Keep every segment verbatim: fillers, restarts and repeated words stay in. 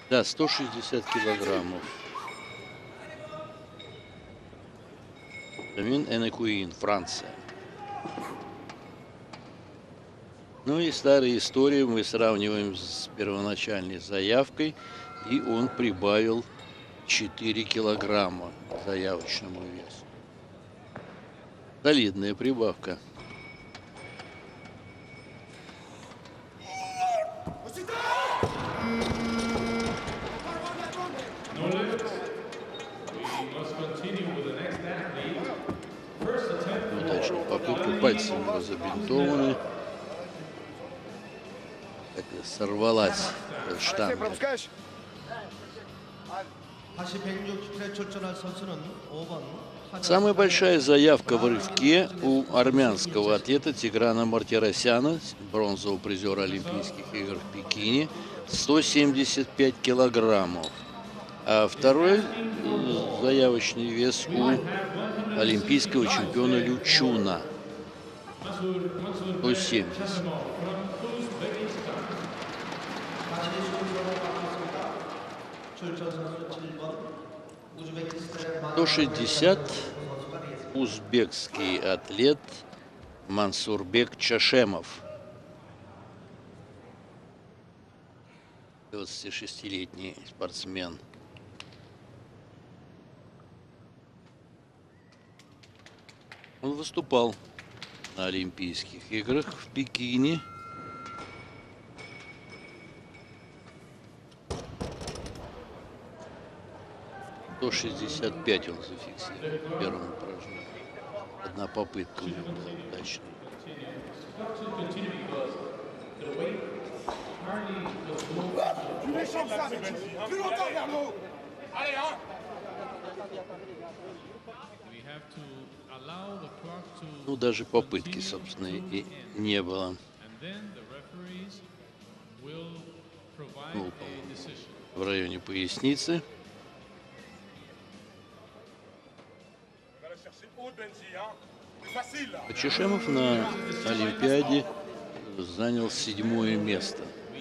Да, сто шестьдесят килограммов. Дамин Энекуин, Франция. Ну и старые истории мы сравниваем с первоначальной заявкой, и он прибавил четыре килограмма к заявочному весу. Солидная прибавка. Неудачная попытка, пальцы у него забинтованы. Так и сорвалась штанга. Самая большая заявка в рывке у армянского атлета Тиграна Мартиросяна, бронзового призера Олимпийских игр в Пекине, сто семьдесят пять килограммов. А второй заявочный вес у олимпийского чемпиона Лючуна сто семьдесят. сто шестьдесят узбекский атлет Мансурбек Чашемов, двадцатишестилетний спортсмен. Он выступал на Олимпийских играх в Пекине. сто шестьдесят пять он зафиксировал в первом упражнении. Одна попытка у него была удачной. Ну, даже попытки, собственно, и не было. Ну, в районе поясницы. Чашемов на Олимпиаде занял седьмое место.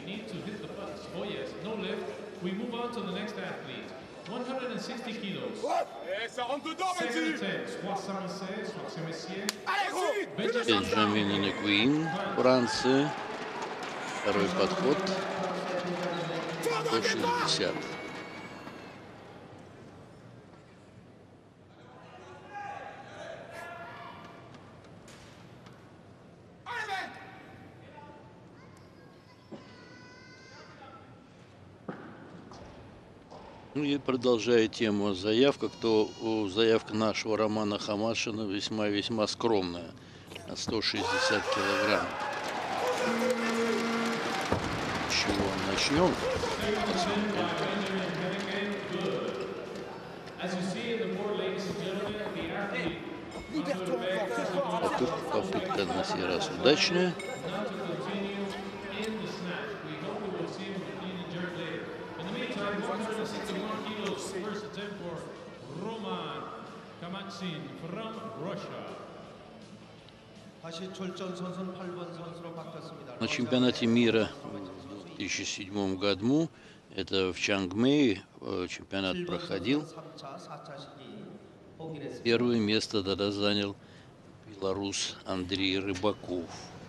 Бенджамин Энекуин, Франция. Второй подход. сто шестьдесят. Ну и продолжая тему о заявках, то заявка нашего Романа Хамашина весьма-весьма скромная, на сто шестьдесят килограмм. С чего начнем? Попытка, попытка на сей раз удачная. На чемпионате мира в две тысячи седьмом году, это в Чангмэе, чемпионат проходил. Первое место тогда занял белорус Андрей Рыбаков.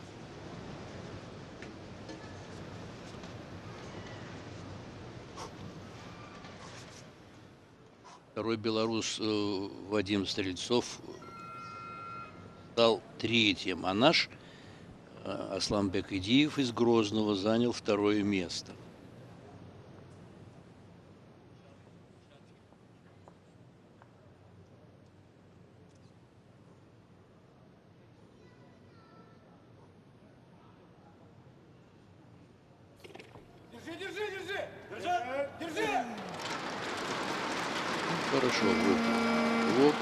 Второй белорус Вадим Стрельцов стал третьим, а наш Асланбек Идиев из Грозного занял второе место. Держи, держи, держи! Держи! Держи! Хорошо, блок.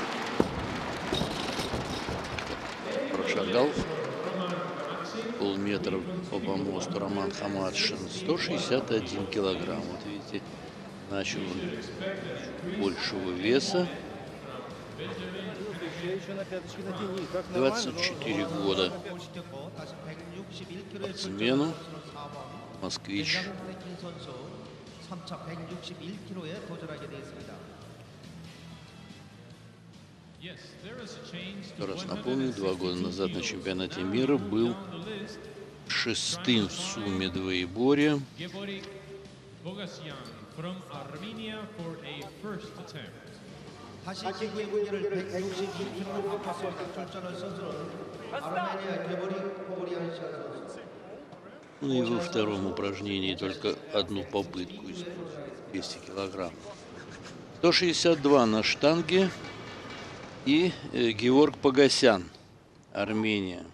Прошагал полметра по помосту Роман Хамашин. сто шестьдесят один килограмм. Вот видите, начал он большего веса. двадцать четыре года спортсмену, москвич. 삼 차 백육십일 킬로그램에 도전하게 되었습니다. Еще раз напомню, два года назад на чемпионате мира был шестым в сумме двоеборья. 다시 지구의 무게를 백육십일 킬로그램 앞서서 출전할 선수는 아르메니아 게보리 포고리안 선수. Ну и во втором упражнении только одну попытку из двухсот килограмм. сто шестьдесят два на штанге и э, Георг Погосян, Армения.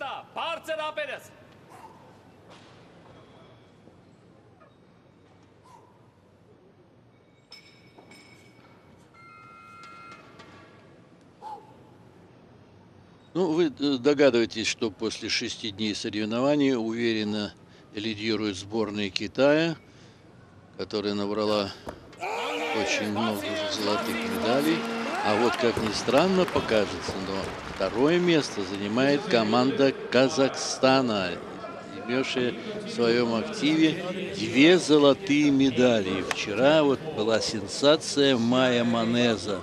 Ну, вы догадываетесь, что после шести дней соревнований уверенно лидирует сборная Китая, которая набрала очень много золотых медалей. А вот, как ни странно покажется, но второе место занимает команда Казахстана, имевшая в своем активе две золотые медали. Вчера вот была сенсация Майя Манеза,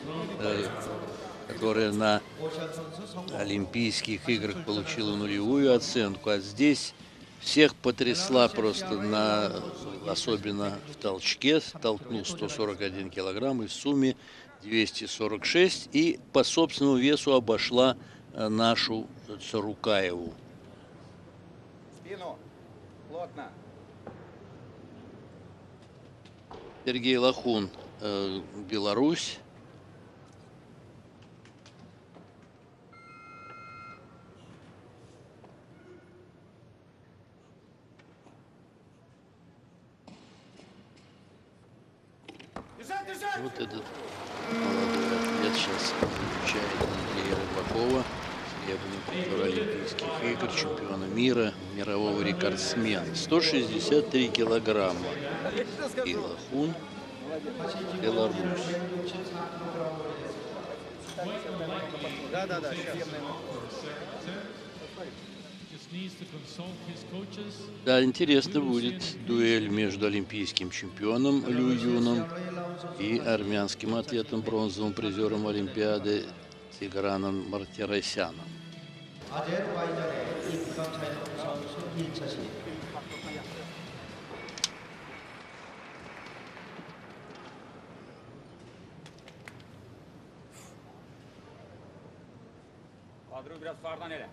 которая на Олимпийских играх получила нулевую оценку, а здесь всех потрясла просто, на, особенно в толчке, толкнул сто сорок один килограмм и в сумме двести сорок шесть, и по собственному весу обошла нашу Царукаеву. Спину. Плотно. Сергей Лохун, э, Беларусь. Вот этот молодой атлет сейчас изучает Андрея Рыбакова, серебряный призер Олимпийских игр, чемпиона мира, мирового рекордсмена. сто шестьдесят три килограмма. И Лохун, Беларусь. Да, да, да. Да, интересно будет дуэль между олимпийским чемпионом Лю Юном и армянским атлетом, бронзовым призером Олимпиады Тиграном Мартиросяном. Kadro biraz fardan ele.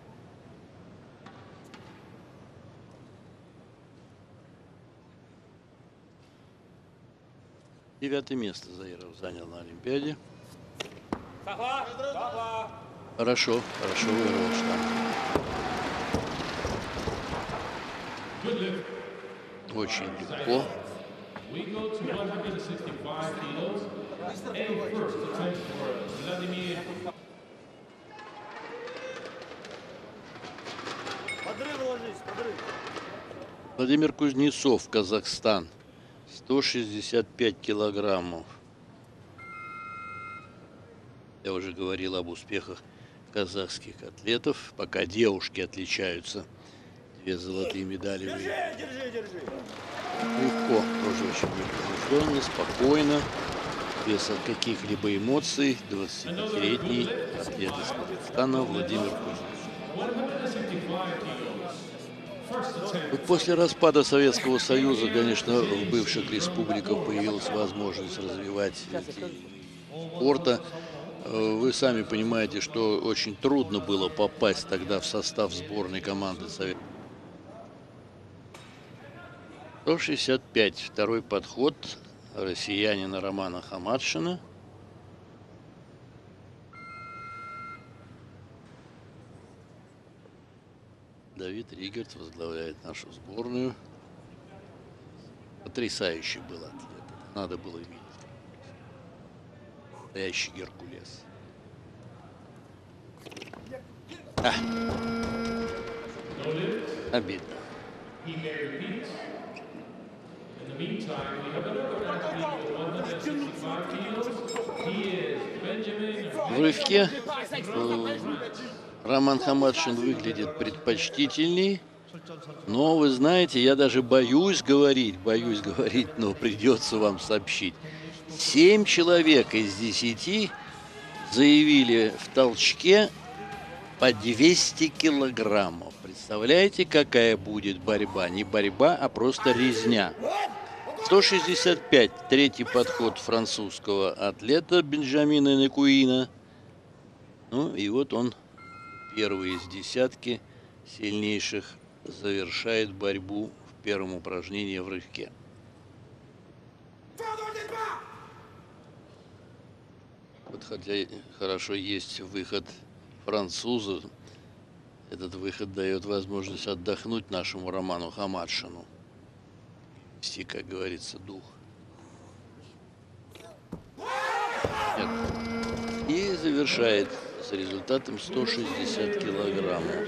Девятое место Заиров занял на Олимпиаде. Sakla. Sakla. Хорошо, хорошо вырвал штангу. Очень легко. Владимир Кузнецов, Казахстан. сто шестьдесят пять килограммов. Я уже говорил об успехах казахских атлетов. Пока девушки отличаются. Две золотые медали. Легко, тоже очень непринужденно, спокойно, без каких-либо эмоций. двадцатипятилетний атлет из Казахстана Владимир Кузнецов. Вот после распада Советского Союза, конечно, в бывших республиках появилась возможность развивать спорта. Вы сами понимаете, что очень трудно было попасть тогда в состав сборной команды Советского Союза. сто шестьдесят пять. Второй подход россиянина Романа Хамадшина. Давид Ригерт возглавляет нашу сборную. Потрясающий был атлет. Надо было видеть. Настоящий Геркулес. А. Обидно. В рывке Роман Хамадшин выглядит предпочтительней, 출전 선수 Но вы знаете, я даже боюсь говорить, боюсь говорить, но придется вам сообщить. Семь человек из десяти заявили в толчке по двести килограммов. Представляете, какая будет борьба? Не борьба, а просто резня. сто шестьдесят пять. Третий подход французского атлета Бенджамина Некуина. Ну и вот он, первый из десятки сильнейших, завершает борьбу в первом упражнении в рывке. Вот хотя хорошо есть выход француза, этот выход дает возможность отдохнуть нашему Роману Хамадшину. Вести, как говорится, дух. Нет. И завершает с результатом сто шестьдесят килограммов.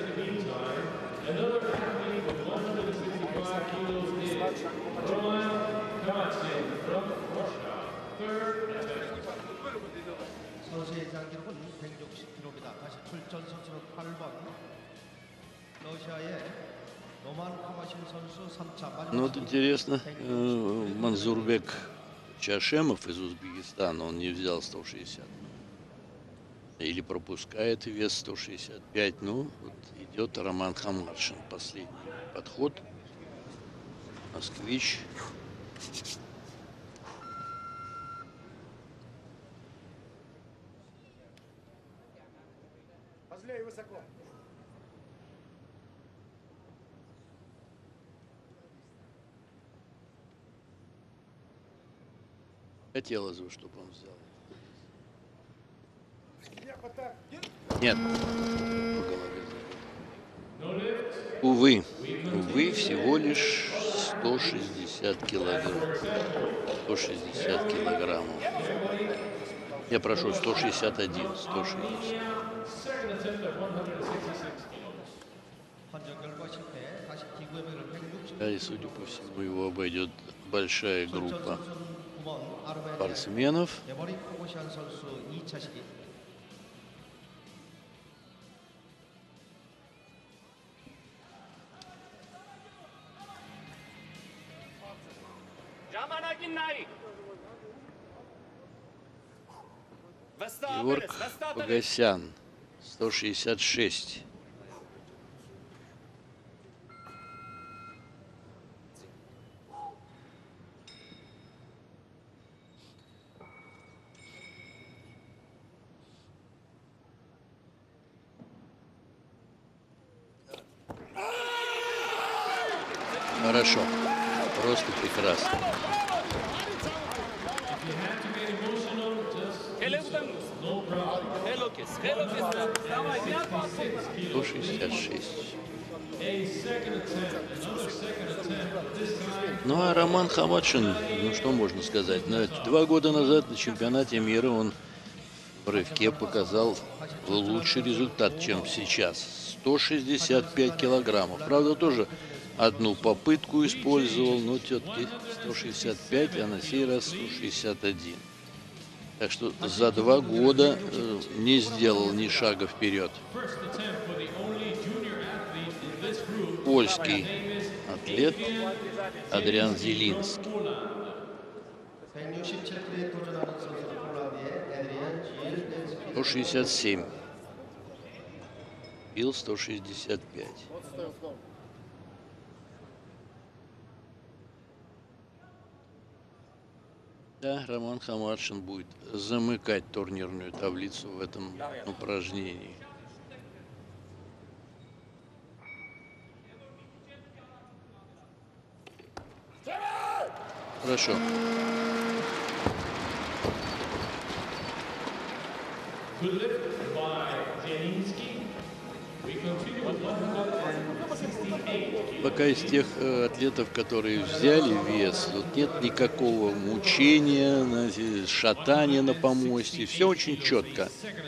선수의 예상 기록은 백육십 킬로그램입니다. 다시 출전 선수는 팔 번 러시아의 노만 카마신 선수 삼 차 마지막 Ну вот интересно, э, Манзурбек Чашемов из Узбекистана, он не взял сто шестьдесят. Или пропускает вес сто шестьдесят пять. Ну, вот идет Роман Хамадшин. Последний подход. Москвич. Позлее высоко. Хотелось бы, чтобы он взял. Я вот так. Нет. По голове. Увы. Увы, всего лишь сто шестьдесят килограмм. сто шестьдесят килограммов. Я прошу, сто шестьдесят один. сто шестьдесят. 판정 결과 실패. 다시 기구의 맥을 백육십 Да, и, судя по всему, его обойдет большая группа 구 번 아르메니아 спортсменов. 데버리 코고시안 선수 이 차 시기 Георг Погосян. сто шестьдесят шесть. Хорошо. Просто прекрасно. сто шестьдесят шесть. Ну а Роман Хамадшин, ну что можно сказать? На два года назад на чемпионате мира он в рывке показал лучший результат, чем сейчас. сто шестьдесят пять килограммов. Правда, тоже одну попытку использовал, но все-таки сто шестьдесят пять, а на сей раз сто шестьдесят один. Так что за два года э, не сделал ни шага вперед. Польский атлет Адриан Зелинский. 백육십칠 킬로그램에 도전하는 선수는 폴란드의 에드리안 지엘넨스키 сто шестьдесят семь. Бил сто шестьдесят пять. Да, Роман Хамадшин будет замыкать турнирную таблицу в этом упражнении. Хорошо. Пока из тех э, атлетов, которые взяли вес, тут нет никакого мучения, знаете, шатания на помосте. Все очень четко.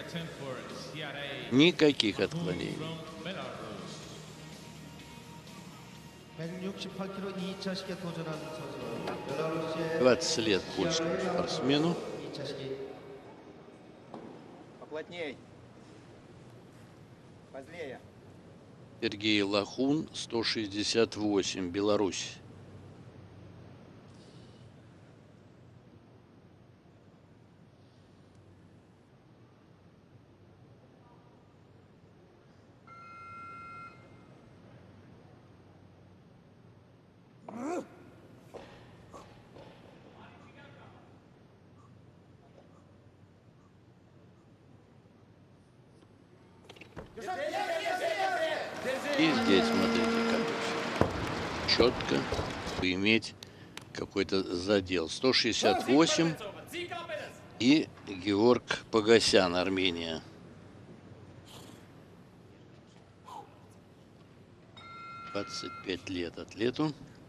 Никаких отклонений. 백육십팔 킬로그램 이 차 시기에 도전하는 선수는 벨라루시의 двадцать лет польскому спортсмену. 이 차 시기 Поплотней. Позлее. Сергей Лохун, сто шестьдесят восемь, Беларусь. И здесь, смотрите, как четко иметь какой-то задел. сто шестьдесят восемь и Георг Погосян, Армения. двадцать пять лет атлету.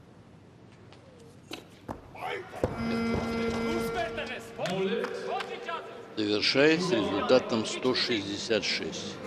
Завершает с результатом сто шестьдесят шесть.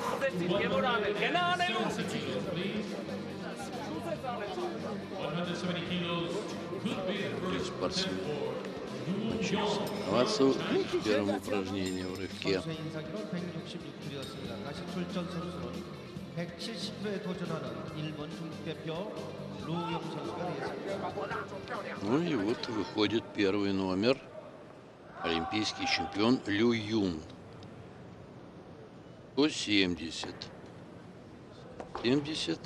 Спортсмен начал соревноваться в первом упражнении в рывке. 선수 인상기록 백육십육 킬로였습니다. 다시 출전 선수는 백칠십 킬로에 도전하는 일본 중국대표 루용 선수가 되겠습니다. Ну и вот выходит первый номер. Олимпийский чемпион Лю Юн. сто семьдесят. семьдесят.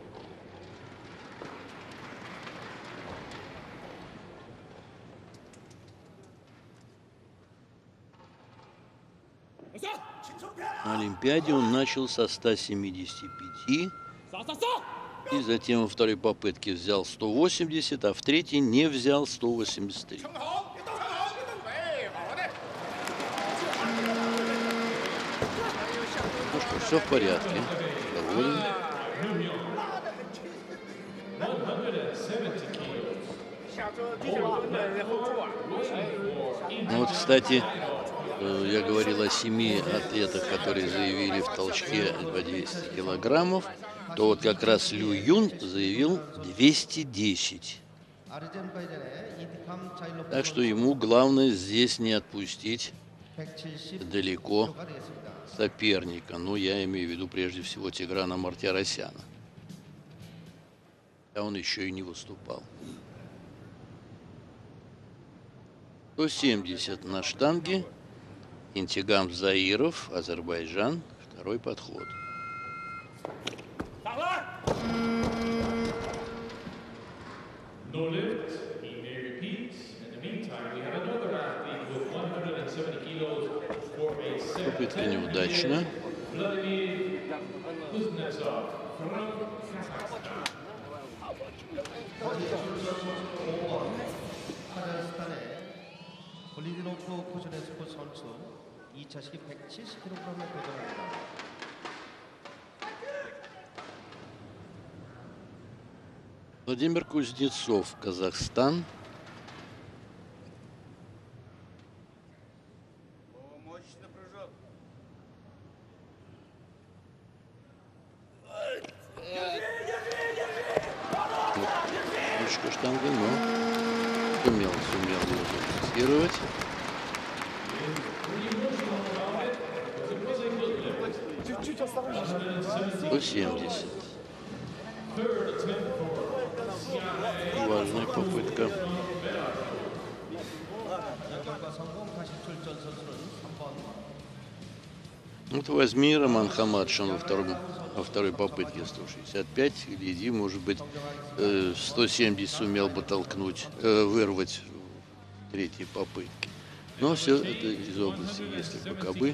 На Олимпиаде он начал со ста семидесяти пяти. И затем во второй попытке взял сто восемьдесят, а в третьей не взял сто восемьдесят три. Ну что, все в порядке. Доволен. Ну вот, кстати, я говорил о семи атлетах, которые заявили в толчке по двести килограммов. То вот как раз Лю Юн заявил двести десять. Так что ему главное здесь не отпустить далеко соперника. Ну, я имею в виду прежде всего Тиграна Мартиросяна. А он еще и не выступал. сто семьдесят на штанге. Интигам Заиров, Азербайджан. Второй подход. Попытка неудачна. 볼리비노프 코즈네스코 선수 이 차식이 백칠십 킬로그램에 도전합니다. Владимир Кузнецов, Казахстан. Ручка штанга, но сумел, сумел его зафиксировать. сто семьдесят. Важная попытка. Вот возьми Роман Хамадшин во, втором, во второй попытке сто шестьдесят пять. Гляди, может быть, сто семьдесят сумел бы толкнуть, вырвать в третьей попытке. Но все это из области, если бы кабы.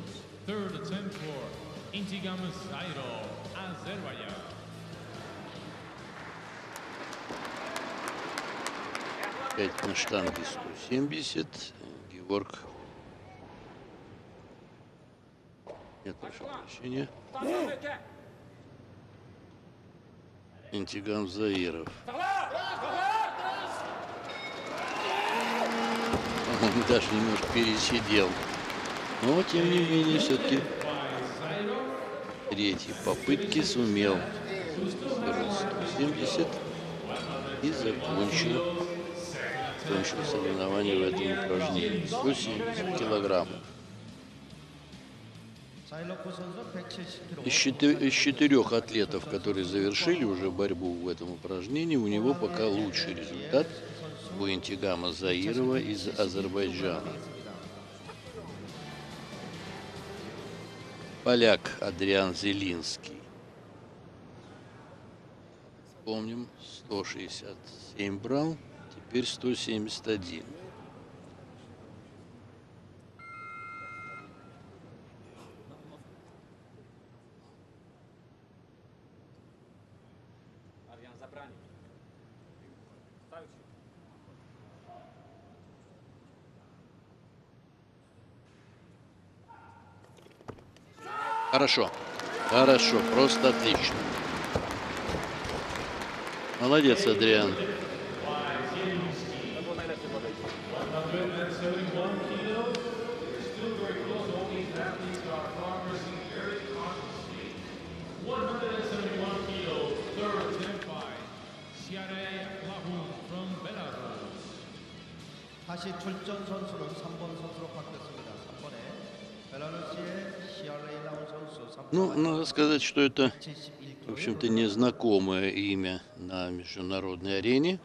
Опять на штанге сто семьдесят. Георг. Нет, прошу прощения. Интигам Заиров. Он даже немножко пересидел. Но, тем не менее, все-таки третьей попытки сумел сто семьдесят и закончил, закончил соревнование в этом упражнении. сто семьдесят килограммов. 사일로프 선수 백칠십 킬로그램. Из четы- из четырех атлетов, которые завершили уже борьбу в этом упражнении, у него пока лучший результат у Интигама Заирова из Азербайджана. Поляк Адриан Зелинский. Помним, сто шестьдесят семь брал, теперь сто семьдесят один. Хорошо, хорошо, просто отлично. Молодец, Адриан. 다시 출전 선수는 삼 번 선수로 바뀌었습니다. 삼 번에 벨라루스의 시아레이 라운 선수. 삼 Ну, 번 надо сказать, что это, 칠십일 в 킬로그램. общем-то, незнакомое имя на международной арене.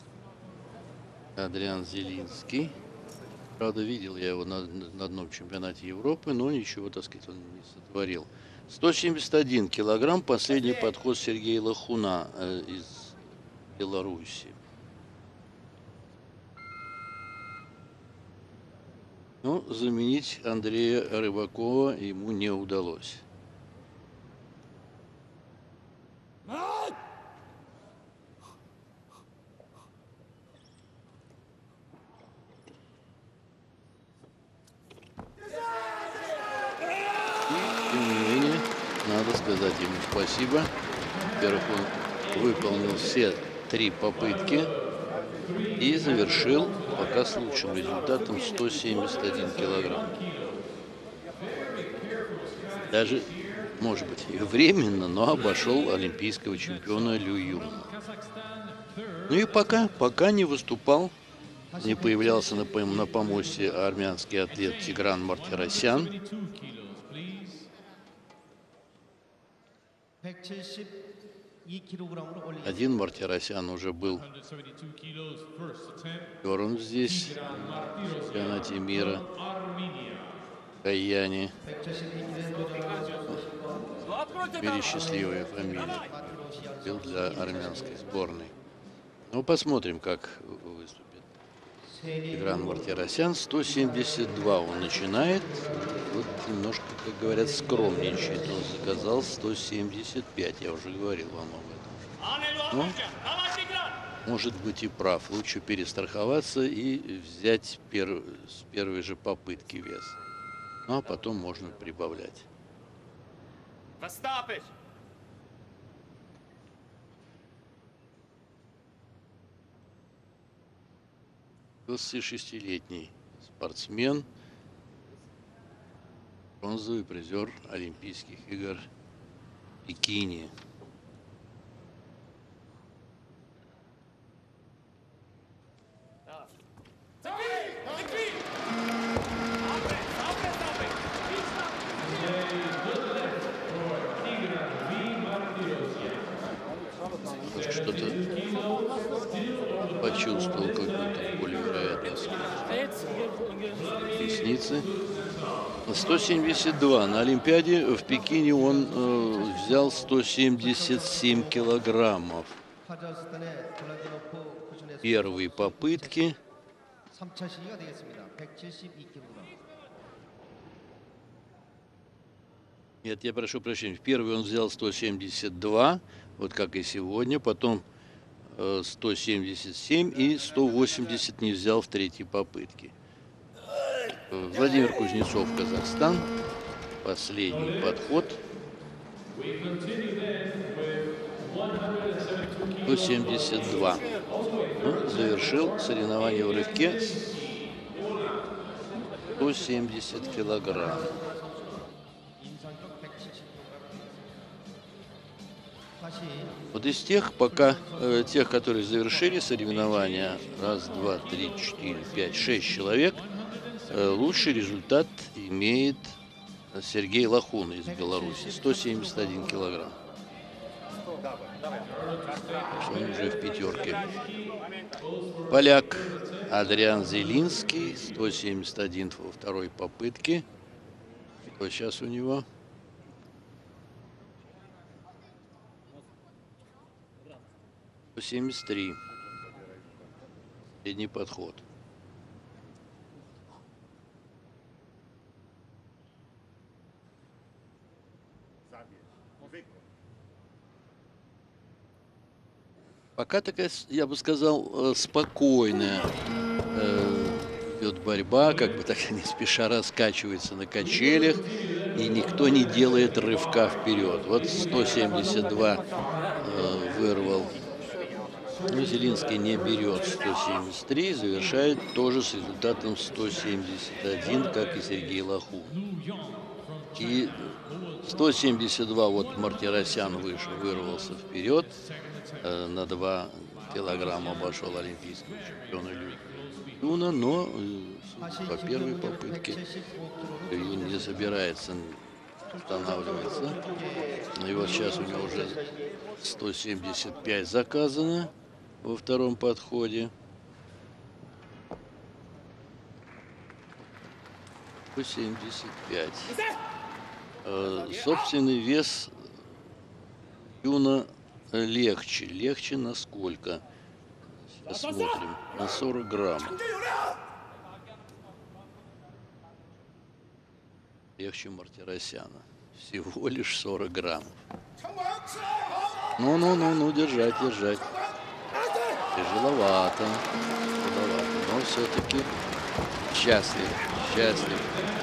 Адриан Зелинский. Правда, видел я его на, на одном чемпионате Европы, но ничего, так сказать, он не сотворил. сто семьдесят один килограмм, последний подход Сергея Лохуна э, из Беларуси. Но заменить Андрея Рыбакова ему не удалось. И, тем не менее, надо сказать ему спасибо. Во-первых, он выполнил все три попытки и завершил пока с лучшим результатом сто семьдесят один килограмм. Даже, может быть, и временно, но обошел олимпийского чемпиона Лю Юна. Ну и пока, пока не выступал, не появлялся на, пом- на помосте армянский атлет Тигран Мартиросян. 백칠십이 킬로그램으로 올리겠습니다. Один Мартиросян уже был первым здесь, в чемпионате мира, в Каяне. 백칠십이 킬로그램 도전하는 В мире счастливая фамилия. Был для армянской сборной. Ну, посмотрим, как выступит Тигран Мартиросян. сто семьдесят два он начинает. Вот немножко, как говорят, скромничает. Он заказал сто семьдесят пять. Я уже говорил вам об этом. Ну, может быть и прав. Лучше перестраховаться и взять перв... с первой же попытки вес. Ну, а потом можно прибавлять. двадцатишестилетний спортсмен, бронзовый призер Олимпийских игр в Пекине. Может, что-то почувствовал какую-то боль, вероятно, ресницы. сто семьдесят два. На Олимпиаде в Пекине он э, взял сто семьдесят семь килограммов. 카자흐스탄의 블라디노프 쿠즈네스 Первые попытки. 삼 차 시기가 되겠습니다. 백칠십이 킬로그램. Нет, я прошу прощения. В первый он взял сто семьдесят два, вот как и сегодня. Потом э, сто семьдесят семь и сто восемьдесят не взял в третьей попытке. Э, Владимир Кузнецов, Казахстан. Последний подход. сто семьдесят два. Ну, завершил соревнование в рывке. сто семьдесят килограмм. 인상격 백칠십 킬로그램. 다시 Вот из тех, пока э, тех, которые завершили соревнования, раз, два, три, четыре, пять, шесть человек, э, лучший результат имеет Сергей Лохун из Беларуси, сто семьдесят один килограмм. Он уже в пятерке. Поляк Адриан Зелинский, сто семьдесят один во второй попытке. Что сейчас у него? сто семьдесят три. Средний подход. Пока такая, я бы сказал, спокойная идет борьба, как бы так не спеша раскачивается на качелях, и никто не делает рывка вперед. Вот сто семьдесят два вырвал. Но Зелинский не берет сто семьдесят три, завершает тоже с результатом сто семьдесят один, как и Сергей Лохун. И сто семьдесят два вот Мартиросян вышел, вырвался вперед, э, на два килограмма обошел олимпийского чемпиона Лююна, но э, по первой попытке Лююн не собирается останавливаться. И вот сейчас у него уже сто семьдесят пять заказано во втором подходе. сто семьдесят пять. Э, собственный вес Лююна легче. Легче на сколько? Сейчас смотрим. На сорок грамм. Легче Мартиросяна. Всего лишь сорок граммов. Ну-ну-ну-ну, держать, держать. Тяжеловато. Тяжеловато. Но все-таки счастлив. Счастлив.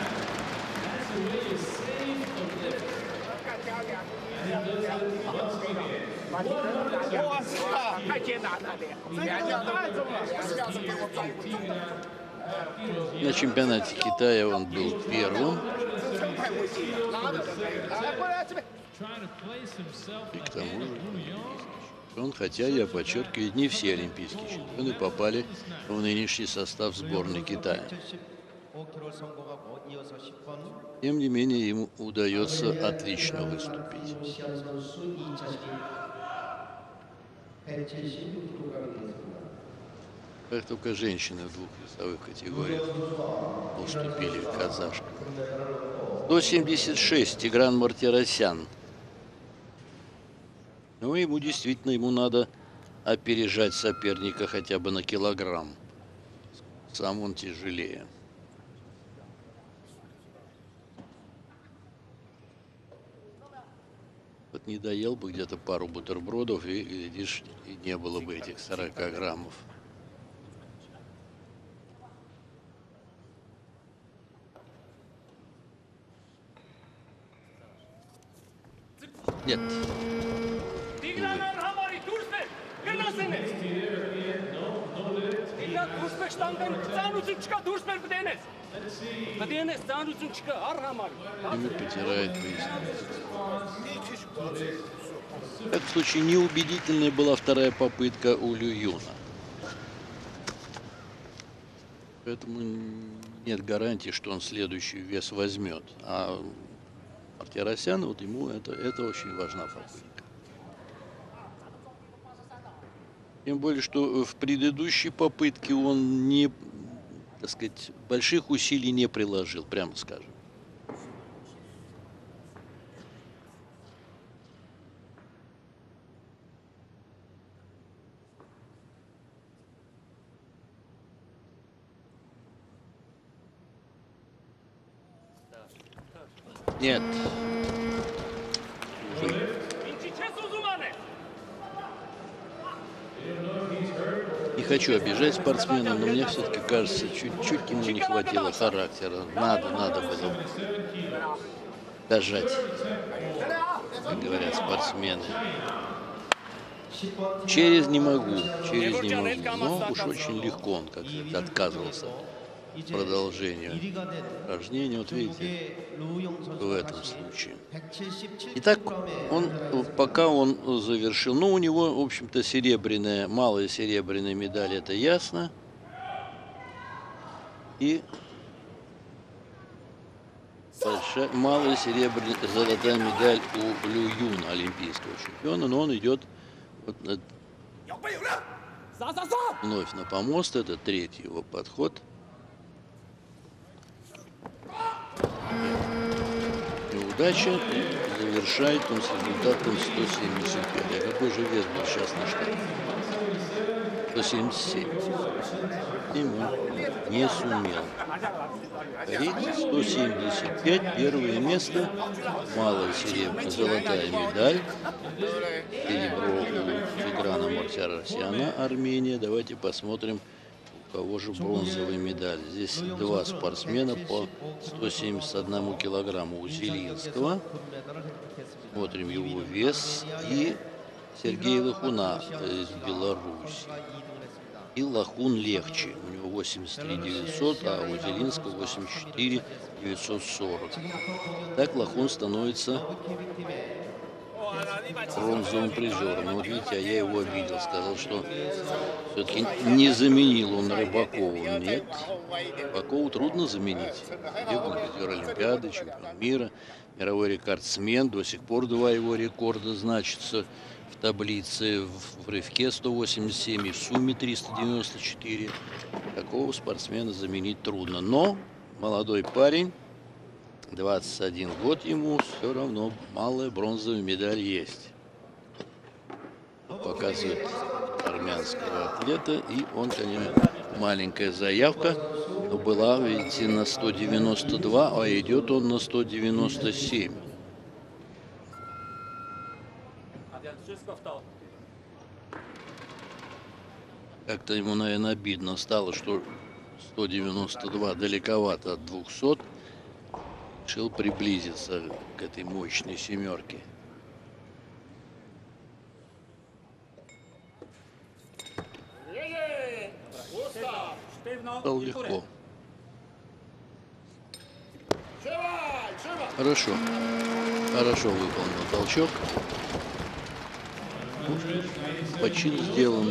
На чемпионате Китая он был первым. И к тому же он, хотя, я подчеркиваю, не все олимпийские чемпионы попали в нынешний состав сборной Китая. Тем не менее, ему удается отлично выступить. Как только женщины в двух весовых категориях уступили казашкам. сто семьдесят шесть Тигран Мартиросян. Ну, ему действительно, ему надо опережать соперника хотя бы на килограмм. Сам он тяжелее. Вот не доел бы где-то пару бутербродов, и, глядишь, и не было бы этих сорока граммов. Нет. Ему потирает поясницу. В этом случае неубедительной была вторая попытка у Лююна. Поэтому нет гарантии, что он следующий вес возьмет. А Мартиросян, вот ему это, это очень важна попытка. Тем более, что в предыдущей попытке он не, так сказать, больших усилий не приложил, прямо скажем. Нет. Увы. Не хочу обижать спортсмена, но мне все-таки кажется, чуть-чуть ему не хватило характера. Надо, надо было дожать, как говорят спортсмены. Через не могу, через не могу. Но уж очень легко он как-то отказывался от продолжения упражнения. Вот видите, в этом случае. Итак, он, пока он завершил, ну, у него, в общем-то, серебряная, малая серебряная медаль, это ясно. И большая, малая серебряная, золотая медаль у Лю Юна, олимпийского чемпиона, но он идет вот на- вновь на помост. Это третий его подход. Неудача, и завершает он с результатом сто семьдесят пять. А какой же вес был сейчас на штате? сто семьдесят семь. И он не сумел. Корейцы сто семьдесят пять, первое место, малая серебряная, золотая медаль, серебро у Тиграна Мартиросяна, Армения. Давайте посмотрим, у кого же бронзовая медаль. Здесь два спортсмена по сто семьдесят одному килограмму у Зелинского. Смотрим его вес. И Сергей Лохуна из Беларуси. И Лохун легче. У него восемьдесят три девятьсот, а у Зелинского восемьдесят четыре девятьсот сорок. Так Лохун становится бронзовым призером. Но вот видите, а я его обидел. Сказал, что все-таки не заменил он Рыбакову. Нет. Рыбакову трудно заменить. Хлебный призер Олимпиады, чемпион мира, мировой рекордсмен. До сих пор два его рекорда значатся в таблице: в рывке сто восемьдесят семь и в сумме триста девяносто четыре. Такого спортсмена заменить трудно. Но молодой парень, двадцать один год ему, все равно малая бронзовая медаль есть. Показывает армянского атлета. И он, конечно, маленькая заявка, но была, видите, на сто девяносто два, а идет он на сто девяносто семь. Как-то ему, наверное, обидно стало, что сто девяносто два далековато от двухсот. Решил приблизиться к этой мощной семерке. Стало легко. Хорошо. Хорошо выполнил толчок. Почин сделан.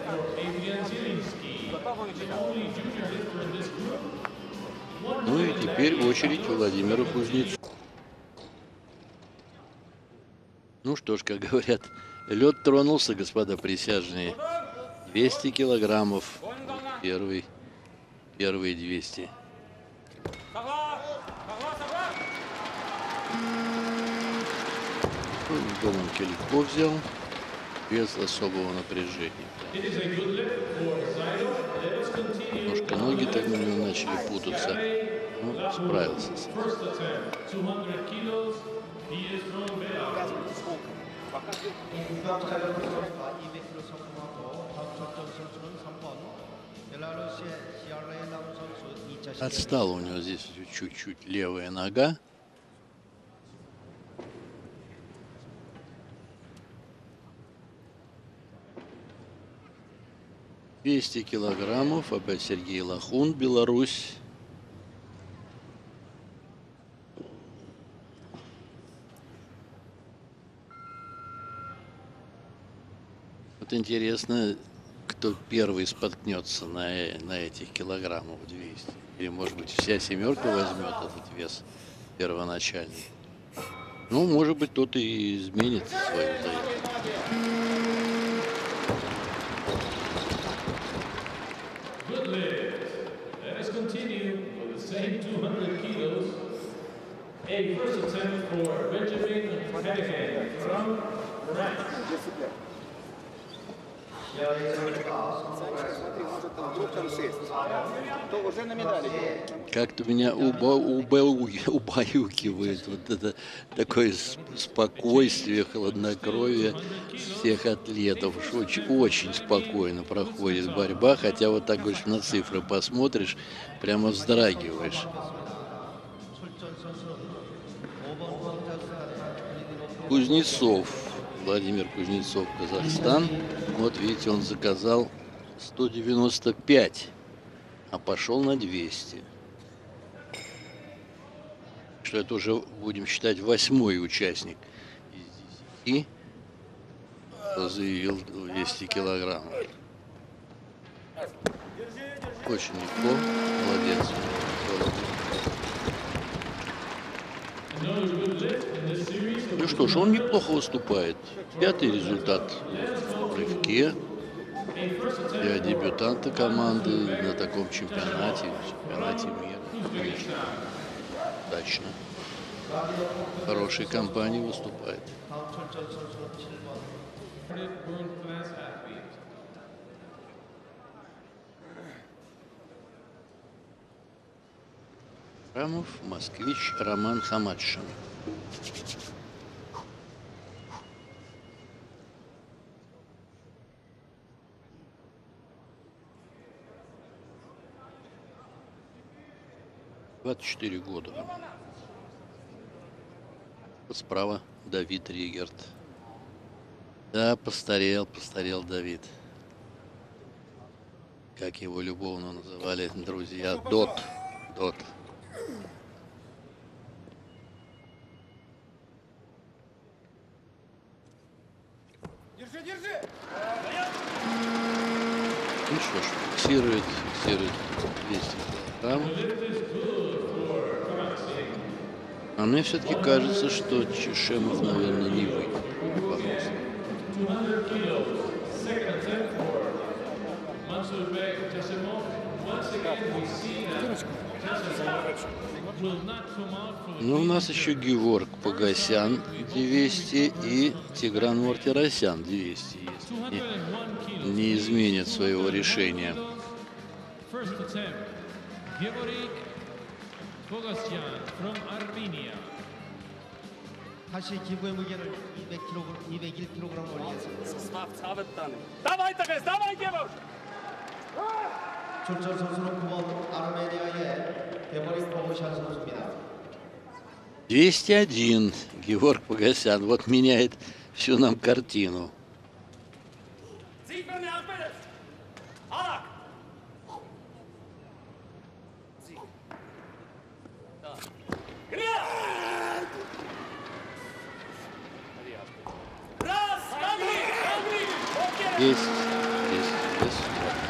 Ну и теперь очередь Владимира Кузнецова. Ну что ж, как говорят, лед тронулся, господа присяжные. двести килограммов. Первый, первые двести. Головки легко взял, без особого напряжения. Немножко ноги так у него начали путаться. Ну, справился. Отстала у него здесь чуть-чуть левая нога. двести килограммов, опять Сергей Лохун, Беларусь. Вот интересно, кто первый споткнется на, на этих килограммов двести. Или, может быть, вся семерка возьмет этот вес первоначальный. Ну, может быть, тот и изменит свою заявку. A first attempt for Benjamin Hannigan from France. Как-то меня уба, уба, убаюкивает вот это такое спокойствие, хладнокровие всех атлетов. Очень, очень спокойно проходит борьба, хотя вот так говоришь, на цифры посмотришь, прямо вздрагиваешь. Кузнецов, Владимир Кузнецов, Казахстан. Вот видите, он заказал сто девяносто пять, а пошел на двести. Что это уже будем считать восьмой участник из десяти, кто заявил двести килограммов. Очень легко, молодец. что ж, он неплохо выступает. Пятый результат в рывке для дебютанта команды на таком чемпионате, чемпионате мира. Конечно, удачно. В хорошей компании выступает. 다음 출전 선수는 칠 번 World class athlete. Рамов, москвич Роман Хамадшин. двадцать четыре года. Справа Давид Ригерт. Да, постарел, постарел Давид. Как его любовно называли друзья, Дот. Дот. Держи, держи! Ну что ж, фиксирует, фиксирует двести килограмм. А мне все-таки кажется, что Чешемов, наверное, не выйдет бороться. two hundred kilos, second attempt for Mansurbek Jasimov. Once again, we see that Jasimov will not come out from Ну, у нас еще Геворг Погосян двести и Тигран Мартиросян двести. Если two hundred one kilos. не, не изменит своего решения. First attempt, Georg Bogosyan from Armenia. 다시 기부의 무게를 이백 킬로그램, 이백일 킬로그램 올리겠습니다. Состав цаветтан. Давай, Тагес, давай, Геворг! 출전 선수는 구 번 아르메니아의 게보리 포고샨 선수입니다. двести один. Геворг Погосян. Вот меняет всю нам картину. Зигфрид Алперес! Алак! Раз, Гангли, Гангли! Окей! Есть, есть, есть.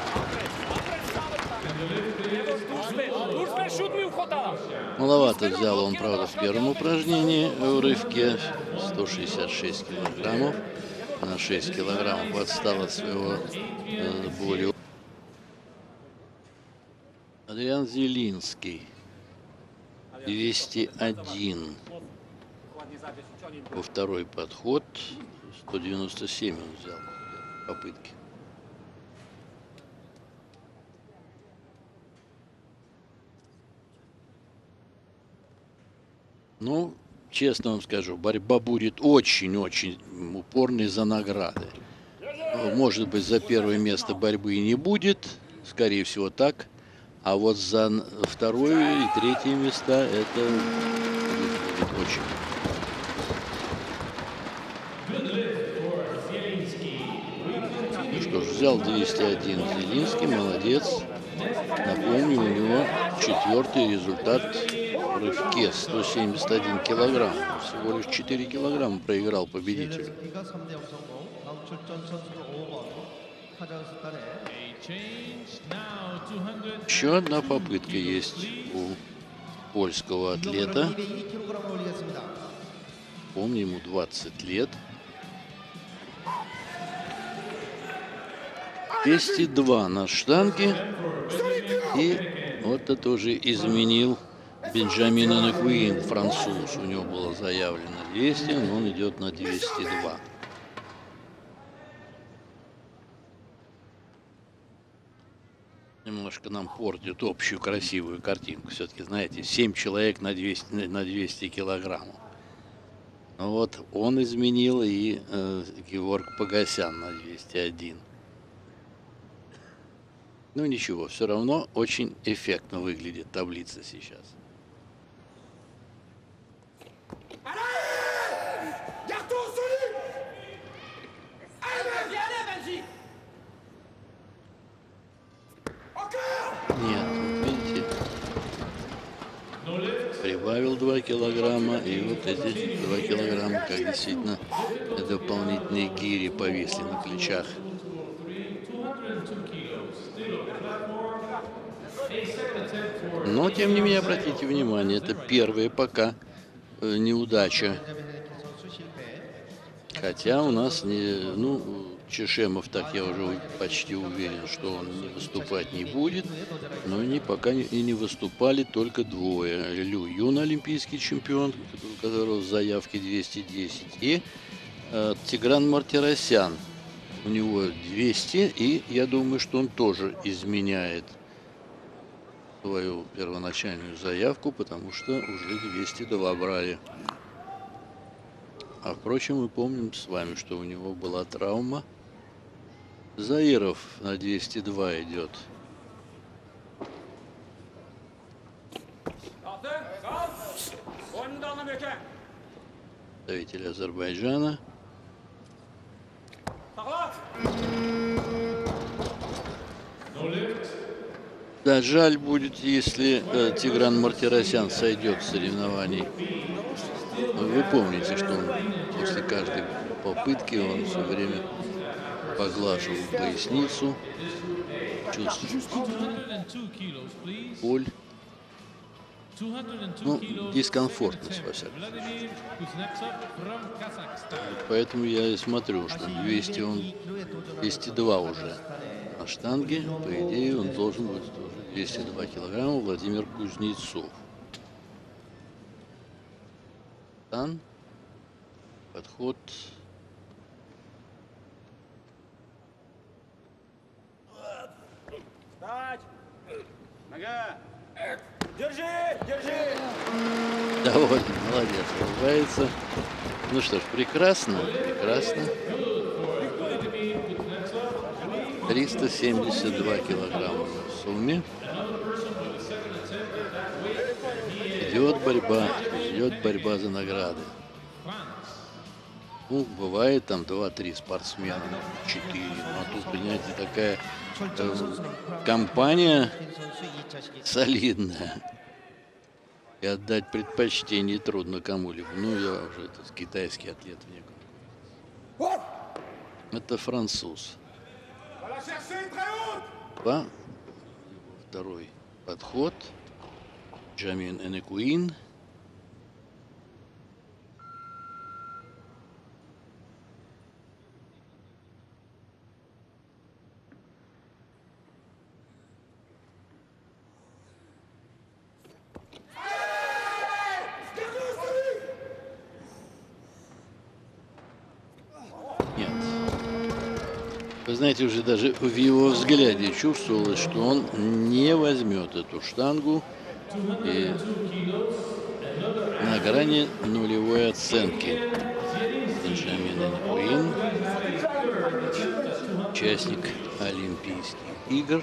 Дурспе, шут ми входа! Маловато взял он, правда, в первом упражнении в рывке. сто шестьдесят шесть килограммов. На шесть килограммов отстал от своего э, более. Адриан Зелинский. двести один. Во второй подход. сто девяносто семь он взял попытки. Ну, честно вам скажу, борьба будет очень-очень упорной за награды. Может быть, за первое место борьбы и не будет, скорее всего так. А вот за второе и третье места это будет, будет очень. Ну что ж, взял двести один Зелинский, молодец. Напомню, у него четвертый результат в рывке, сто семьдесят один килограмм. Всего лишь четыре килограмма проиграл победителю. 젤렌스키가 삼 대 영 성공. 다음 출전 선수는 오 번 카자흐스탄의 A change now, two hundred. Еще одна попытка есть у польского атлета. 이백이 킬로그램 올리겠습니다. Помню, ему двадцать лет. двести два на штанге. И вот это уже изменил Бенджамин Энеквин, француз. У него было заявлено двести, но он идет на двести два. Немножко нам портит общую красивую картинку. Все-таки, знаете, семь человек на двести, на двести килограммов. Ну вот он изменил и э, Геворг Погосян на двести один. Ну ничего, все равно очень эффектно выглядит таблица сейчас. Нет, вот видите, прибавил два килограмма, и вот эти два килограмма, как действительно дополнительные гири повисли на плечах. Но, тем не менее, обратите внимание, это первая пока э, неудача 벤자민 헤네케 선수 실패. Хотя у нас не, ну, Чешемов, так я уже почти уверен, что он не выступать не будет, но не, пока не, и не выступали только двое. Лю Юн, олимпийский чемпион, у которого в заявке двести десять, и э, Тигран Мартиросян. У него двести, и я думаю, что он тоже изменяет свою первоначальную заявку, потому что уже двести два брали. А впрочем, мы помним с вами, что у него была травма. Заиров на двести два идет. Представитель Азербайджана. Да, жаль будет, если э, Тигран Мартиросян сойдет с соревнований. Вы помните, что он после каждой попытки он все время поглаживал поясницу, чувствовал боль, ну, дискомфортность, во всяком случае. Поэтому я и смотрю, что двести он, двести два уже на штанге, по идее он должен быть тоже двести два килограмма. Владимир Кузнецов. Тан, подход. Встать! Нога! Держи! Держи! Довольно, молодец, улыбается. Ну что ж, прекрасно, прекрасно. триста семьдесят два килограмма в сумме. Идет борьба, идет борьба за награды. Ну, бывает там два-три спортсмена, четыре. Но тут, понимаете, такая э, компания солидная. И отдать предпочтение трудно кому-либо. Ну, я уже это, китайский атлет в неком. Это француз. Два. Второй подход. Джамин Энекуин. Нет. Вы знаете, уже даже в его взгляде чувствовалось, что он не возьмет эту штангу. И на грани нулевой оценки. Бенджамин Энекуин, участник Олимпийских игр.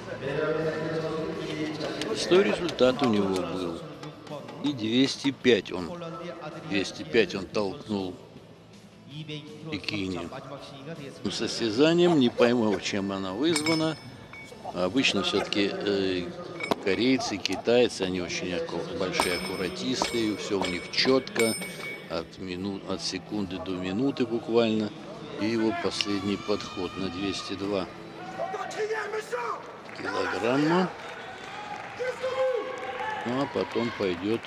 Шестой результат у него был. И двести пять он. двести пять он толкнул в Пекине. Ну, состязанием, не пойму, чем она вызвана. Обычно все-таки э, корейцы, китайцы, они очень аку большие аккуратисты, все у них четко, от, минут, от секунды до минуты буквально. И его последний подход на двести два килограмма. Ну а потом пойдет,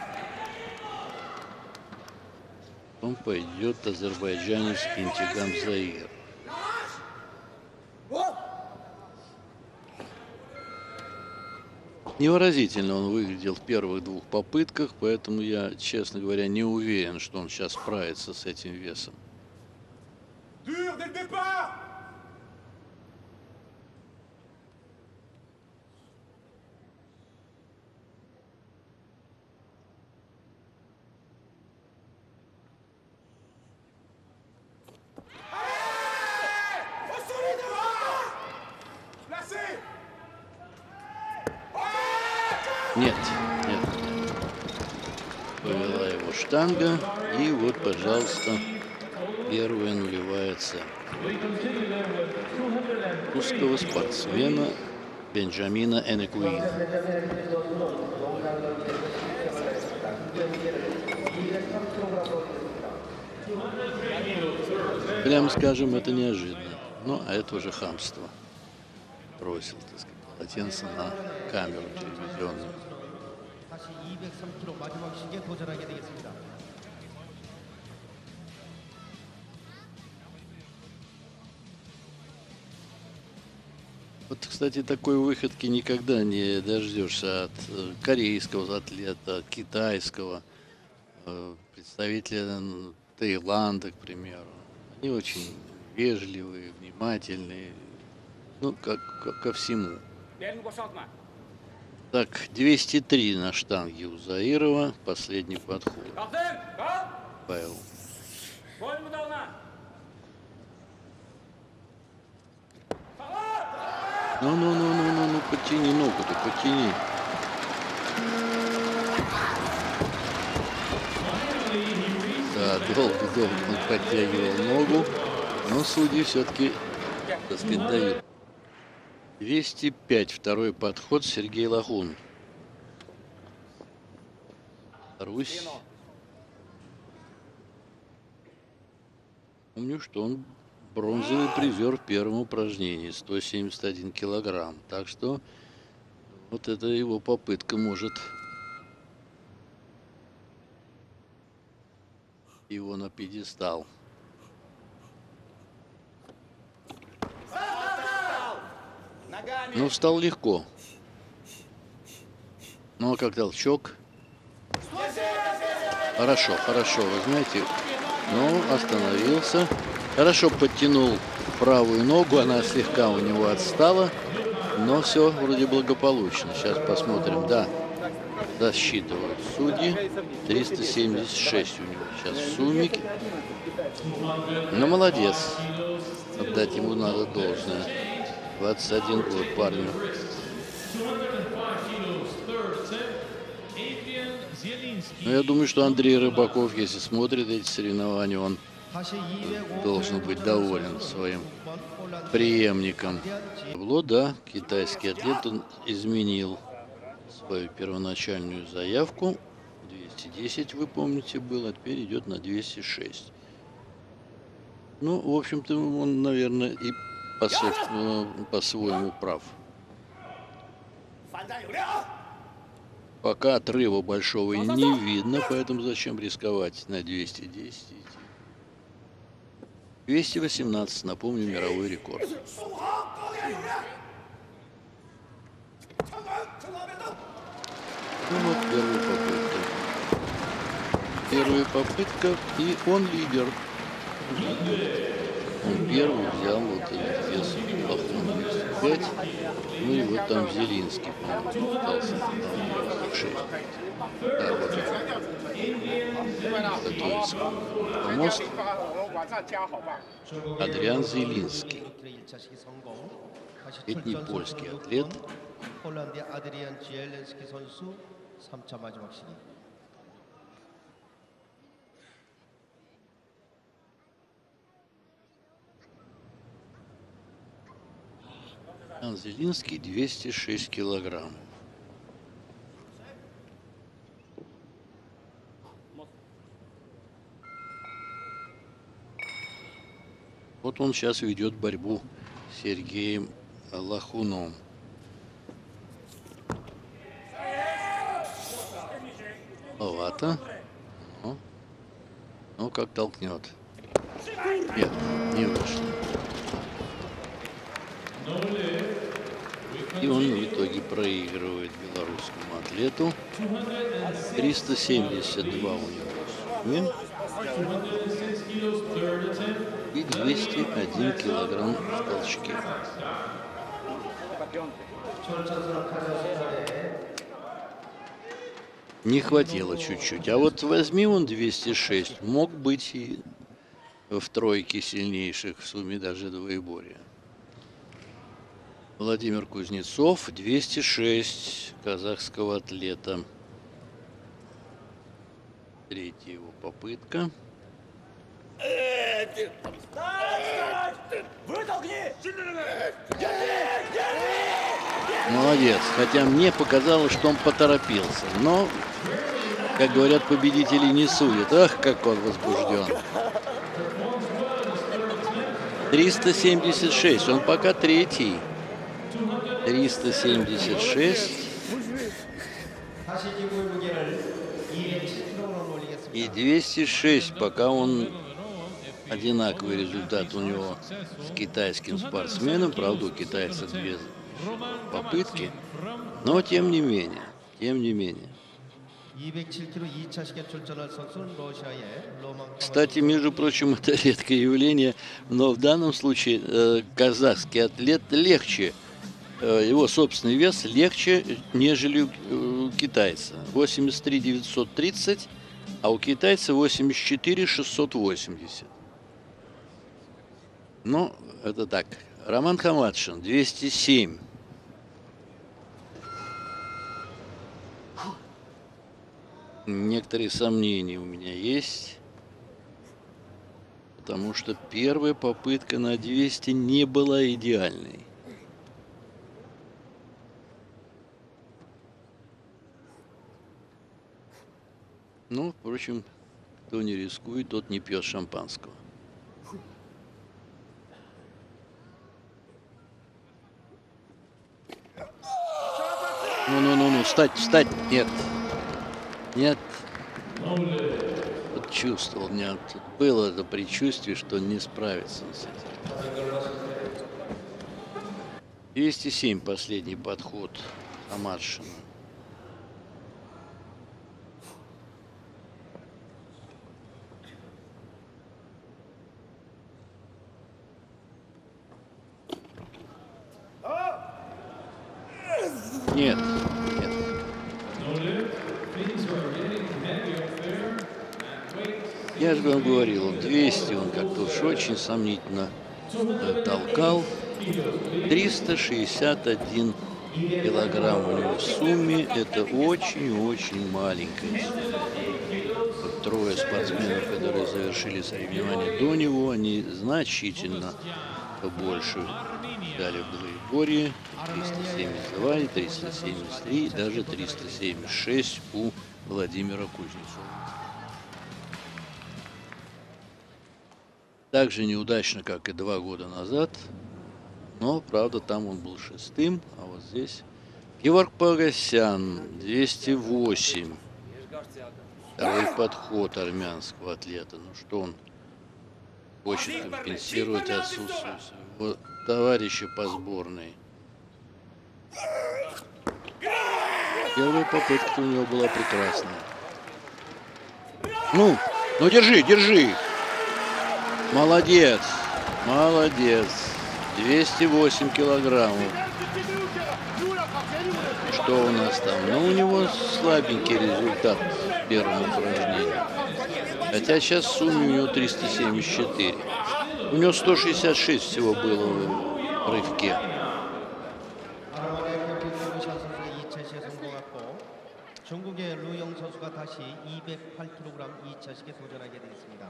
потом пойдет азербайджанец Интигам Заир. Невыразительно он выглядел в первых двух попытках, поэтому я, честно говоря, не уверен, что он сейчас справится с этим весом. Нет, нет. Повела его штанга. И вот, пожалуйста, первая нулевая оценка. Русского спортсмена Бенджамина Энекуина. Прямо скажем, это неожиданно. Ну, а это уже хамство. Бросил, так сказать, полотенце на камеру телевизионную. Вот, кстати, такой выходки никогда не дождешься от э, корейского атлета, от китайского, э, представителя м, Таиланда, к примеру. Они очень вежливые, внимательные, ну, как, как ко всему. Belini boşaltma. Так, двести три на штанге у Заирова, последний подход. Kalktın. Kalk. Павел. Boynumu da ona. Ну-ну-ну-ну-ну, потяни ногу-то, потяни. Да, долго-долго он подтягивал ногу, но судьи все-таки, так сказать, дают. двести пять, второй подход, Сергей Лахун. Русь. Помню, что он бронзовый призер в первом упражнении, сто семьдесят один килограмм. Так что вот эта его попытка может его на пьедестал. Ногами. Но встал легко. Ну а как толчок? Хорошо, хорошо, вы знаете, но остановился. Хорошо подтянул правую ногу, она слегка у него отстала, но все вроде благополучно. Сейчас посмотрим, да, досчитывают судьи. триста семьдесят шесть у него сейчас в сумме. Но молодец, отдать ему надо должное. двадцать один год парню. Но я думаю, что Андрей Рыбаков, если смотрит эти соревнования, он должен быть доволен своим преемником. Табло, да, китайский атлет, он изменил свою первоначальную заявку. двести десять, вы помните, было, а теперь идет на двести шесть. Ну, в общем-то, он, наверное, и по- по-своему прав. Пока отрыва большого и не видно, поэтому зачем рисковать на двести десять идти. двести восемнадцать, напомню, мировой рекорд. Ну вот первая попытка. Первая попытка, и он лидер. Он первый взял вот этот вес Лахун двести пять. Ну и вот там Зелинский, по-моему, пытался девяносто шесть. Да, вот он. Готовится помост. Адриан Зелинский. Летний польский атлет. 폴란드의 아드리안 지엘렌스키 선수 삼 차 마지막 시기. Адриан Зелинский двести шесть килограммов. Вот он сейчас ведет борьбу с Сергеем Лахуном. Ловато. Ну, ну, как толкнет. Нет, не вышло. И он в итоге проигрывает белорусскому атлету. триста семьдесят два у него и двести один килограмм в толчке. Не хватило чуть-чуть. А вот возьми он двести шесть, мог быть и в тройке сильнейших, в сумме даже двоеборья. Владимир Кузнецов, двести шесть казахского атлета. Третья его попытка. Молодец. Хотя мне показалось, что он поторопился. Но, как говорят, победители не судят. Ах, как он возбужден. триста семьдесят шесть. Он пока третий. триста семьдесят шесть. И двести шесть, пока он одинаковый результат у него с китайским спортсменом. Правда, у китайца две попытки. Но тем не менее, тем не менее. 이백칠 킬로그램 이 차 시계 출전할 선수는 러시아의 로만 Кстати, между прочим, это редкое явление, но в данном случае э, казахский атлет легче, э, его собственный вес легче, нежели у китайца. восемьдесят три девятьсот тридцать, а у китайца восемьдесят четыре шестьсот восемьдесят. Ну, это так. Роман Хаматшин, двести семь. Некоторые сомнения у меня есть, потому что первая попытка на двести не была идеальной. Ну, впрочем, кто не рискует, тот не пьет шампанского. Ну-ну-ну-ну, встать, встать, нет. Нет, вот чувствовал, у меня тут было это предчувствие, что не справится он с этим. двести семь последний подход Хаматшина. Нет, нет. Я же вам говорил, двести он как-то уж очень сомнительно э, толкал. триста шестьдесят один килограмм у него в сумме. Это очень-очень маленькая сумма. Вот трое спортсменов, которые завершили соревнования до него, они значительно больше дали в двоеборье. триста семьдесят два, триста семьдесят три, даже триста семьдесят шесть у Владимира Кузнецова. Так же неудачно, как и два года назад, но, правда, там он был шестым, а вот здесь Георг Погосян, двести восемь. Второй подход армянского атлета. Ну что он хочет компенсировать отсутствие своего товарища по сборной. Первая попытка у него была прекрасная. Ну, ну держи, держи. Молодец, молодец. двести восемь килограммов. Что у нас там? Ну, у него слабенький результат в первом упражнении. Хотя сейчас в сумме у него триста семьдесят четыре. У него сто шестьдесят шесть всего было в рывке. 중국의 루영 선수가 다시 이백팔 킬로그램 이 차 시기에 도전하게 되겠습니다.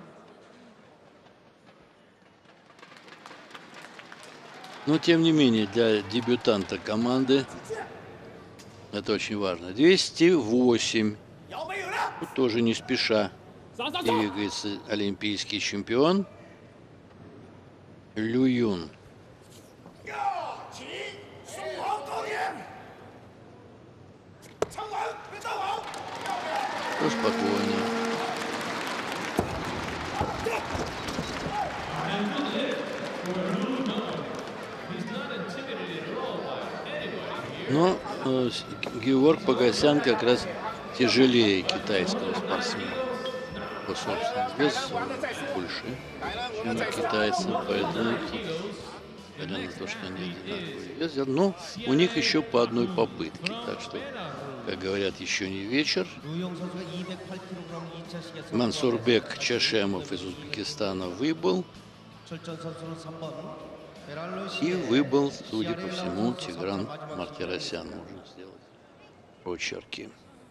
Но, тем не менее, для дебютанта команды это очень важно. двести восемь. Тут тоже не спеша двигается олимпийский чемпион Лю Юн. Спокойно. Но э, Георг Погосян как раз тяжелее китайского спортсмена. По собственному весу больше, чем у китайцев, поэтому несмотря на то, что они одинаковые вес, но у них еще по одной попытке, так что, как говорят, еще не вечер. Мансурбек Чашемов из Узбекистана выбыл. И выбыл, судя по всему, Тигран Мартиросян. Можно сделать прочерки.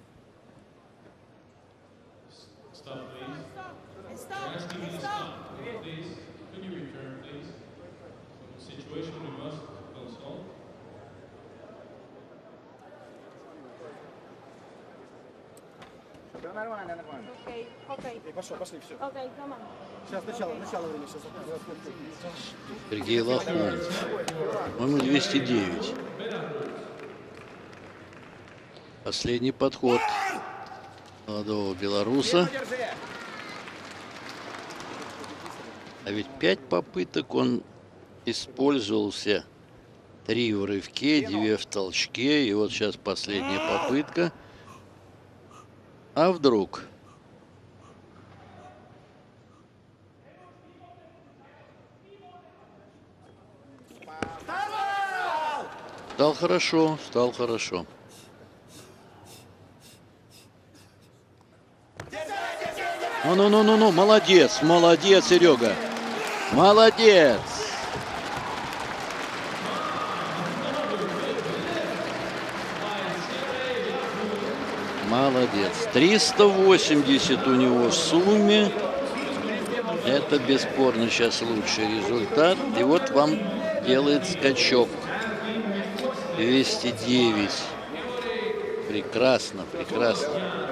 Окей, окей. Пошел, пошли, все. Окей, come on. Сейчас начало, начало времени, сейчас. Сергей Лохун. По-моему, двести девять. Последний подход молодого белоруса. А ведь пять попыток он использовался. Три в рывке, две в толчке. И вот сейчас последняя попытка. А вдруг? Стал хорошо, стал хорошо. Ну-ну-ну-ну-ну, молодец, молодец, Серега. Молодец. Молодец. триста восемьдесят у него в сумме. Это бесспорно сейчас лучший результат. И вот вам делает скачок. двести девять. Прекрасно, прекрасно.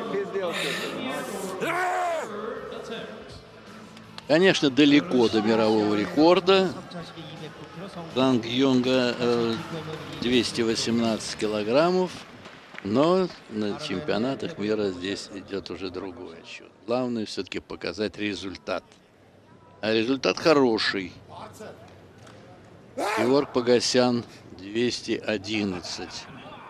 Конечно, далеко до мирового рекорда. Ганг Йонга э, двести восемнадцать килограммов. Но на чемпионатах мира здесь идет уже другой отсчет. Главное все-таки показать результат. А результат хороший. Георг Погосян двести одиннадцать.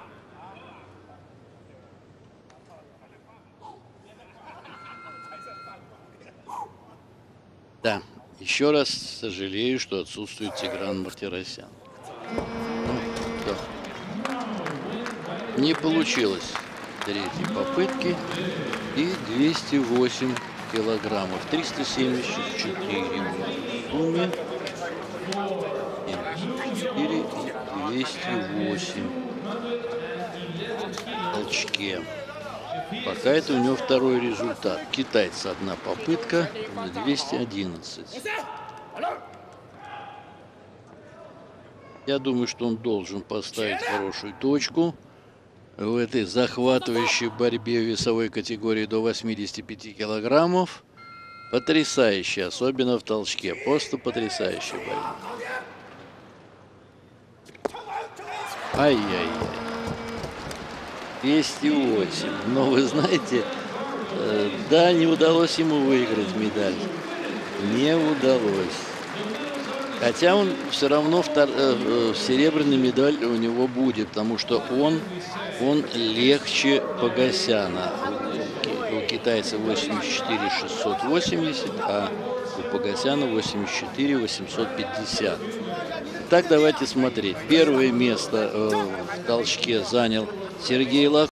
Да, еще раз сожалею, что отсутствует Тигран Мартиросян. Ну, да. Не получилось третьей попытки. И двести восемь килограммов. триста семьдесят четыре в сумме. семьдесят четыре и двести восемь в толчке. Пока это у него второй результат. Китайца одна попытка на двести одиннадцать. Я думаю, что он должен поставить хорошую точку в этой захватывающей борьбе в весовой категории до восьмидесяти пяти килограммов. Потрясающе, особенно в толчке. Просто потрясающая борьба. Ай-яй-яй. двести восемь. Но вы знаете, э, да, не удалось ему выиграть медаль. Не удалось. Хотя он все равно втор... э, серебряный медаль у него будет, потому что он, он легче Погосяна. У, у китайца восемьдесят четыре шестьсот восемьдесят, а у Погосяна восемьдесят четыре восемьсот пятьдесят. Так, давайте смотреть. Первое место э, в толчке занял Сергей Лохов.